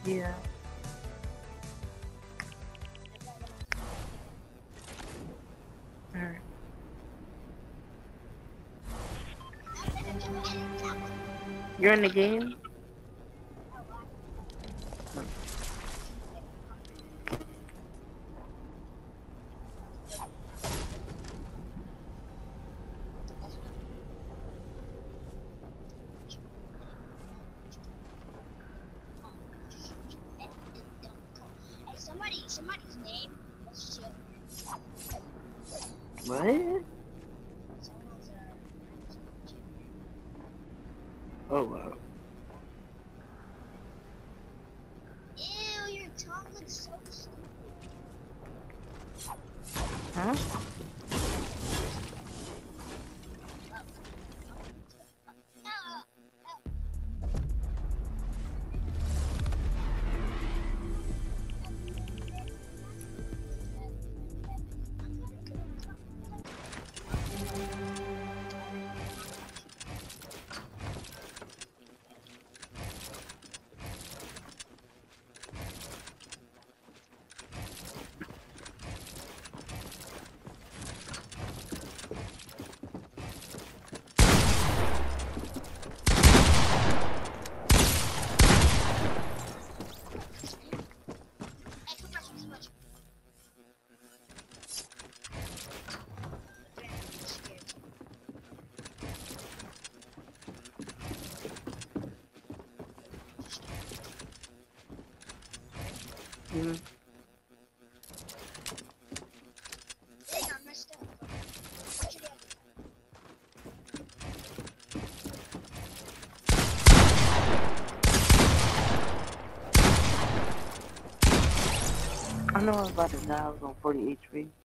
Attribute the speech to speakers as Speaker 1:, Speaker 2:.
Speaker 1: Yeah. Alright. You're in the game?
Speaker 2: Somebody's name was Jim.
Speaker 1: What?
Speaker 2: Someone's Jim.
Speaker 1: Oh wow.
Speaker 2: Ew, your tongue looks so stupid.
Speaker 1: Huh? Mm-hmm.
Speaker 2: Dang, I messed up.
Speaker 1: I know I was about to die. I was on 40 HP.